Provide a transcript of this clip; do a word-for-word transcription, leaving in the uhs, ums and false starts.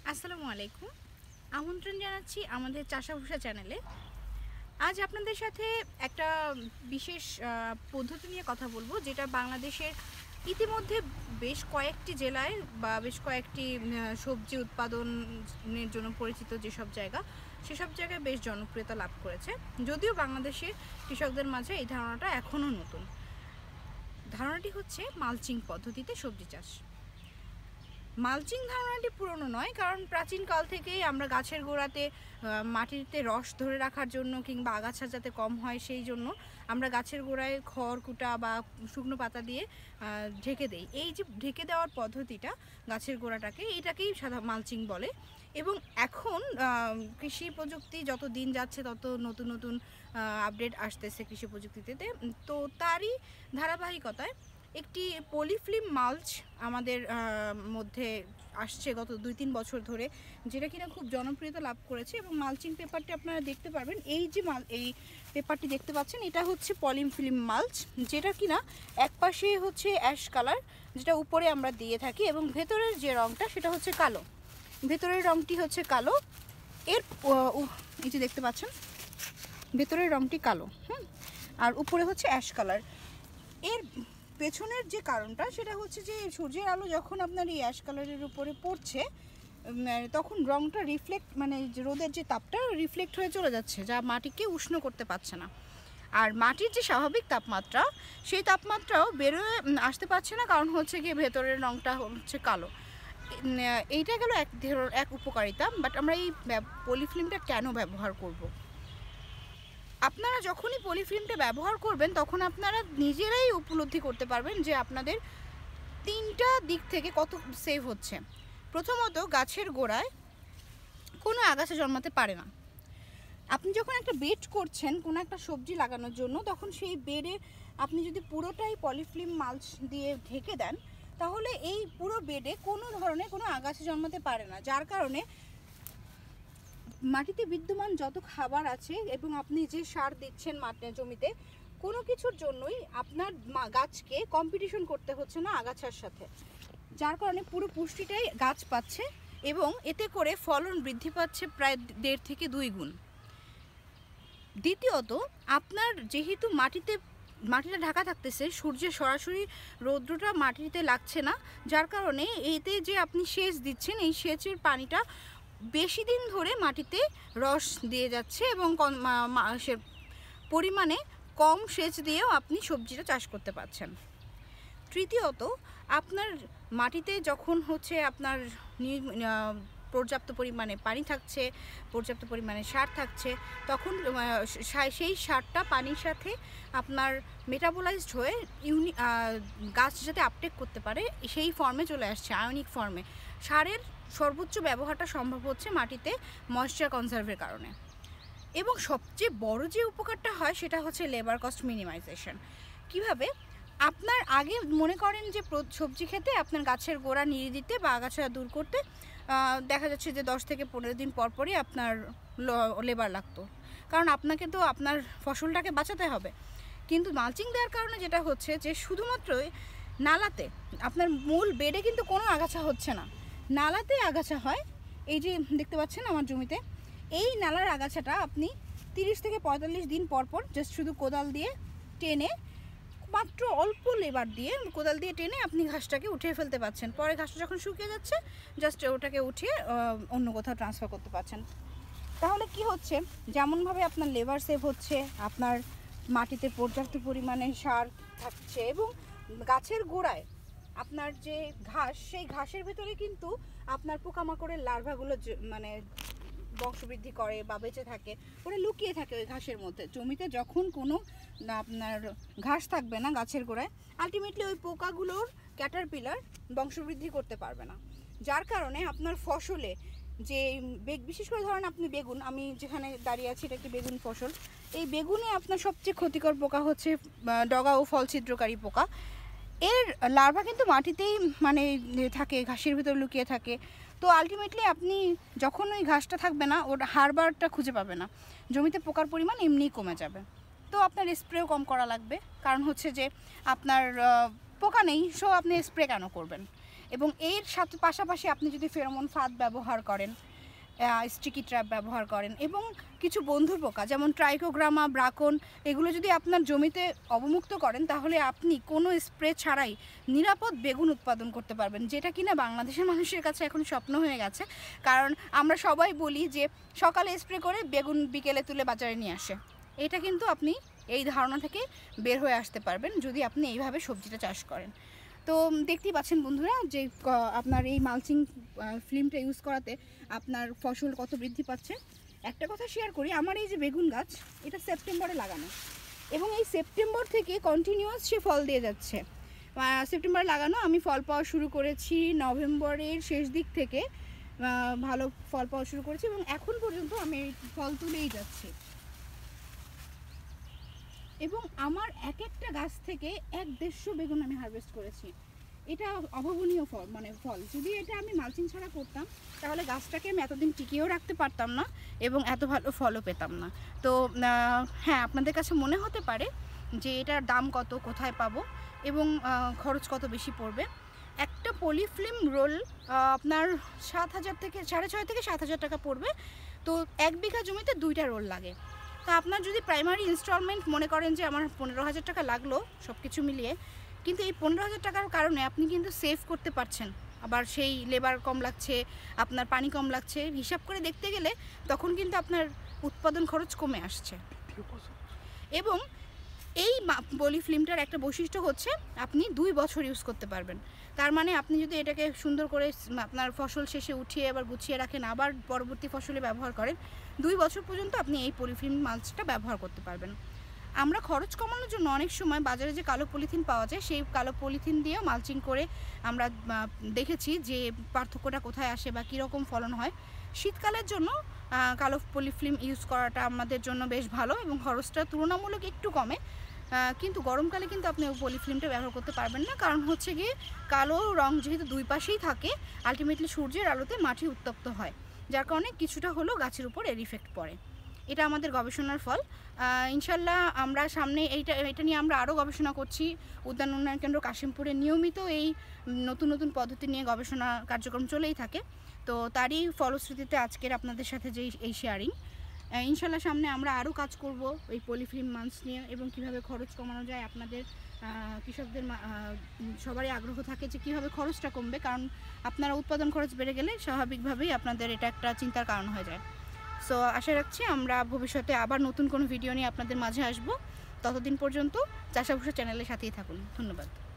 আসসালামু আলাইকুম। আমন্ত্রণ জানাচ্ছি আমাদের চাষাভুষা চ্যানেলে। আজ আপনাদের সাথে একটা বিশেষ পদ্ধতি নিয়ে কথা বলবো, যেটা বাংলাদেশের ইতিমধ্যে বেশ কয়েকটি জেলায় বা বেশ কয়েকটি সবজি উৎপাদনের জন্য পরিচিত যেসব জায়গা, সেসব জায়গায় বেশ জনপ্রিয়তা লাভ করেছে। যদিও বাংলাদেশের কৃষকদের মাঝে এই ধারণাটা এখনও নতুন। ধারণাটি হচ্ছে মালচিং পদ্ধতিতে সবজি চাষ। মালচিং ধারণাটি পুরনো নয়, কারণ প্রাচীনকাল থেকেই আমরা গাছের গোড়াতে মাটিতে রস ধরে রাখার জন্য কিংবা আগাছা যাতে কম হয় সেই জন্য আমরা গাছের গোড়ায় খড় কুটা বা শুকনো পাতা দিয়ে ঢেকে দেই। এই যে ঢেকে দেওয়ার পদ্ধতিটা গাছের গোড়াটাকে, এইটাকেই সাধারণ মালচিং বলে। এবং এখন কৃষি প্রযুক্তি যত দিন যাচ্ছে তত নতুন নতুন আপডেট আসতেছে কৃষি প্রযুক্তিতে, তো তারই ধারাবাহিকতায় একটি পলিফিল্ম মালচ আমাদের মধ্যে আসছে গত দুই তিন বছর ধরে, যেটা কিনা খুব জনপ্রিয়তা লাভ করেছে। এবং মালচিং পেপারটি আপনারা দেখতে পারবেন, এই যে মাল এই পেপারটি দেখতে পাচ্ছেন, এটা হচ্ছে পলিফিল্ম মালচ, যেটা কিনা এক পাশে হচ্ছে অ্যাশ কালার, যেটা উপরে আমরা দিয়ে থাকি, এবং ভেতরের যে রঙটা সেটা হচ্ছে কালো। ভেতরের রঙটি হচ্ছে কালো, এর এই যে দেখতে পাচ্ছেন ভেতরের রঙটি কালো, হুম আর উপরে হচ্ছে অ্যাশ কালার। এর পেছনের যে কারণটা সেটা হচ্ছে যে সূর্যের আলো যখন আপনার এই অ্যাশ কালারের উপরে পড়ছে, তখন রঙটা রিফ্লেক্ট মানে রোদের যে তাপটা রিফ্লেক্ট হয়ে চলে যাচ্ছে, যা মাটিকে উষ্ণ করতে পারছে না। আর মাটির যে স্বাভাবিক তাপমাত্রা, সেই তাপমাত্রাও বেরোয় আসতে পারছে না, কারণ হচ্ছে গিয়ে ভেতরের রঙটা হচ্ছে কালো। এইটা গেল এক ধরনের এক উপকারিতা। বাট আমরা এই পলিফিল্মটা কেন ব্যবহার করব? আপনারা যখনই পলিফিল্মটা ব্যবহার করবেন তখন আপনারা নিজেরাই উপলব্ধি করতে পারবেন যে আপনাদের তিনটা দিক থেকে কত সেভ হচ্ছে। প্রথমত, গাছের গোড়ায় কোনো আগাছা জন্মাতে পারে না। আপনি যখন একটা বেড করছেন কোনো একটা সবজি লাগানোর জন্য, তখন সেই বেডে আপনি যদি পুরোটাই পলিফিল্ম মালচ দিয়ে ঢেকে দেন, তাহলে এই পুরো বেডে কোনো ধরনের কোনো আগাছা জন্মাতে পারে না, যার কারণে মাটিতে বিদ্যমান যত খাবার আছে এবং আপনি যে সার দিচ্ছেন মাটি জমিতে, কোনো কিছুর জন্যই আপনার গাছকে কম্পিটিশন করতে হচ্ছে না আগাছার সাথে, যার কারণে পুরো পুষ্টিটাই গাছ পাচ্ছে এবং এতে করে ফলন বৃদ্ধি পাচ্ছে প্রায় দেড় থেকে দুই গুণ। দ্বিতীয়ত, আপনার যেহেতু মাটিতে মাটিটা ঢাকা থাকতেছে, সূর্যের সরাসরি রৌদ্রটা মাটিতে লাগছে না, যার কারণে এতে যে আপনি সেচ দিচ্ছেন, এই সেচের পানিটা বেশি দিন ধরে মাটিতে রস দিয়ে যাচ্ছে এবং সে পরিমাণে কম সেচ দিয়েও আপনি সবজিটা চাষ করতে পারছেন। তৃতীয়ত, আপনার মাটিতে যখন হচ্ছে আপনার পর্যাপ্ত পরিমাণে পানি থাকছে, পর্যাপ্ত পরিমাণে সার থাকছে, তখন সেই সারটা পানির সাথে আপনার মেটাবোলাইজড হয়ে ইউনি গাছ যাতে আপটেক করতে পারে সেই ফর্মে চলে আসছে, আয়নিক ফর্মে। সারের সর্বোচ্চ ব্যবহারটা সম্ভব হচ্ছে মাটিতে ময়েশ্চার কনজার্ভের কারণে। এবং সবচেয়ে বড় যে উপকারটা হয় সেটা হচ্ছে লেবার কস্ট মিনিমাইজেশন। কিভাবে? আপনার আগে মনে করেন যে সবজি খেতে আপনার গাছের গোড়া নিড়ে দিতে বা আগাছা দূর করতে দেখা যাচ্ছে যে দশ থেকে পনেরো দিন পর পরই আপনার লেবার লাগতো, কারণ আপনাকে তো আপনার ফসলটাকে বাঁচাতে হবে। কিন্তু মালচিং দেওয়ার কারণে যেটা হচ্ছে যে শুধুমাত্রই নালাতে, আপনার মূল বেডে কিন্তু কোনো আগাছা হচ্ছে না, নালাতে আগাছা হয়। এই যে দেখতে পাচ্ছেন আমার জমিতে, এই নালার আগাছাটা আপনি তিরিশ থেকে পঁয়তাল্লিশ দিন পর পর জাস্ট শুধু কোদাল দিয়ে টেনে, মাত্র অল্প লেবার দিয়ে কোদাল দিয়ে টেনে আপনি ঘাসটাকে উঠিয়ে ফেলতে পারছেন। পরে ঘাসটা যখন শুকিয়ে যাচ্ছে জাস্ট ওটাকে উঠিয়ে অন্য কোথাও ট্রান্সফার করতে পারছেন। তাহলে কি হচ্ছে, যেমনভাবে আপনার লেবার সেভ হচ্ছে, আপনার মাটিতে পর্যাপ্ত পরিমাণে সার থাকছে, এবং গাছের গোড়ায় আপনার যে ঘাস, সেই ঘাসের ভেতরে কিন্তু আপনার পোকামাকড়ের লার্ভাগুলো মানে বংশবৃদ্ধি করে বা বেঁচে থাকে, ওরা লুকিয়ে থাকে ওই ঘাসের মধ্যে। জমিতে যখন কোনো আপনার ঘাস থাকবে না গাছের গোড়ায়, আলটিমেটলি ওই পোকাগুলোর ক্যাটারপিলার বংশবৃদ্ধি করতে পারবে না, যার কারণে আপনার ফসলে যে বিশেষ করে ধরেন আপনি বেগুন, আমি যেখানে দাঁড়িয়ে আছি এটা একটি বেগুন ফসল, এই বেগুনে আপনার সবচেয়ে ক্ষতিকর পোকা হচ্ছে ডগা ও ফল ছিদ্রকারী পোকা। এর লার্ভা কিন্তু মাটিতেই মানে থাকে, ঘাসের ভিতর লুকিয়ে থাকে। তো আলটিমেটলি আপনি যখন ওই ঘাসটা থাকবে না, ওর হারবারটা খুঁজে পাবে না, জমিতে পোকার পরিমাণ এমনিই কমে যাবে। তো আপনার স্প্রেও কম করা লাগবে, কারণ হচ্ছে যে আপনার পোকা নেই, সো আপনি স্প্রে কেন করবেন? এবং এর সাথে পাশাপাশি আপনি যদি ফেরোমন ফাঁদ ব্যবহার করেন, স্টিকি ট্র্যাপ ব্যবহার করেন এবং কিছু বন্ধু পোকা যেমন ট্রাইকোগ্রামা, ব্রাকন এগুলো যদি আপনার জমিতে অবমুক্ত করেন, তাহলে আপনি কোনো স্প্রে ছাড়াই নিরাপদ বেগুন উৎপাদন করতে পারবেন, যেটা কিনা বাংলাদেশের মানুষের কাছে এখন স্বপ্ন হয়ে গেছে। কারণ আমরা সবাই বলি যে সকালে স্প্রে করে বেগুন বিকেলে তুলে বাজারে নিয়ে আসে। এটা কিন্তু আপনি এই ধারণা থেকে বের হয়ে আসতে পারবেন যদি আপনি এইভাবে সবজিটা চাষ করেন। তো দেখতেই পাচ্ছেন বন্ধুরা যে আপনার এই মালচিং ফিল্মটা ইউজ করাতে আপনার ফসল কত বৃদ্ধি পাচ্ছে। একটা কথা শেয়ার করি, আমার এই যে বেগুন গাছ এটা সেপ্টেম্বরে লাগানো এবং এই সেপ্টেম্বর থেকে কন্টিনিউয়াস সে ফল দিয়ে যাচ্ছে। সেপ্টেম্বরে লাগানো, আমি ফল পাওয়া শুরু করেছি নভেম্বরের শেষ দিক থেকে, ভালো ফল পাওয়া শুরু করেছি এবং এখন পর্যন্ত আমি ফল তুলেই যাচ্ছি। এবং আমার এক একটা গাছ থেকে এক দেড়শো বেগুন আমি হারভেস্ট করেছি। এটা অভাবনীয় ফল, মানে ফল। যদি এটা আমি মালচিং ছাড়া করতাম তাহলে গাছটাকে আমি এতদিন টিকিয়েও রাখতে পারতাম না এবং এত ভালো ফলও পেতাম না। তো হ্যাঁ, আপনাদের কাছে মনে হতে পারে যে এটার দাম কত, কোথায় পাবো এবং খরচ কত বেশি পড়বে। একটা পলিফিল্ম রোল আপনার সাত হাজার থেকে সাড়ে ছয় থেকে সাত হাজার টাকা পড়বে। তো এক বিঘা জমিতে দুইটা রোল লাগে। তা আপনার যদি প্রাইমারি ইনস্টলমেন্ট মনে করেন যে আমার পনেরো হাজার টাকা লাগলো সব কিছু মিলিয়ে, কিন্তু এই পনেরো হাজার টাকার কারণে আপনি কিন্তু সেভ করতে পারছেন। আবার সেই লেবার কম লাগছে, আপনার পানি কম লাগছে, হিসাব করে দেখতে গেলে তখন কিন্তু আপনার উৎপাদন খরচ কমে আসছে। এবং এই পলি ফিল্মটার একটা বৈশিষ্ট্য হচ্ছে আপনি দুই বছর ইউজ করতে পারবেন। তার মানে আপনি যদি এটাকে সুন্দর করে আপনার ফসল শেষে উঠিয়ে আবার গুছিয়ে রাখেন, আবার পরবর্তী ফসলে ব্যবহার করেন, দুই বছর পর্যন্ত আপনি এই পলিফিল্ম মালচটা ব্যবহার করতে পারবেন। আমরা খরচ কমানোর জন্য অনেক সময় বাজারে যে কালো পলিথিন পাওয়া যায় সেই কালো পলিথিন দিয়েও মালচিং করে আমরা দেখেছি যে পার্থক্যটা কোথায় আসে বা কীরকম ফলন হয়। শীতকালের জন্য কালো পলিফিল্ম ইউজ করাটা আমাদের জন্য বেশ ভালো এবং খরচটা তুলনামূলক একটু কমে। কিন্তু গরমকালে কিন্তু আপনি ওই পলিফিল্মটা ব্যবহার করতে পারবেন না, কারণ হচ্ছে গিয়ে কালো রং যেহেতু দুই পাশেই থাকে, আলটিমেটলি সূর্যের আলোতে মাটি উত্তপ্ত হয়, যার কারণে কিছুটা হলেও গাছের উপর এর ইফেক্ট পড়ে। এটা আমাদের গবেষণার ফল। ইনশাল্লাহ আমরা সামনে এইটা এটা নিয়ে আমরা আরও গবেষণা করছি। উদ্যান উন্নয়ন কেন্দ্র কাশিমপুরে নিয়মিত এই নতুন নতুন পদ্ধতি নিয়ে গবেষণা কার্যক্রম চলেই থাকে। তো তারই ফলশ্রুতিতে আজকের আপনাদের সাথে যে এই শেয়ারিং। ইনশাল্লাহ সামনে আমরা আরও কাজ করব এই পলিফিল্ম মালচ নিয়ে এবং কিভাবে খরচ কমানো যায়। আপনাদের কৃষকদের সবারই আগ্রহ থাকে যে কীভাবে খরচটা কমবে, কারণ আপনারা উৎপাদন খরচ বেড়ে গেলে স্বাভাবিকভাবেই আপনাদের এটা একটা চিন্তার কারণ হয়ে যায়। সো আশা রাখছি আমরা ভবিষ্যতে আবার নতুন কোনো ভিডিও নিয়ে আপনাদের মাঝে আসব। ততদিন পর্যন্ত চাষাভুষা চ্যানেলের সাথেই থাকুন। ধন্যবাদ।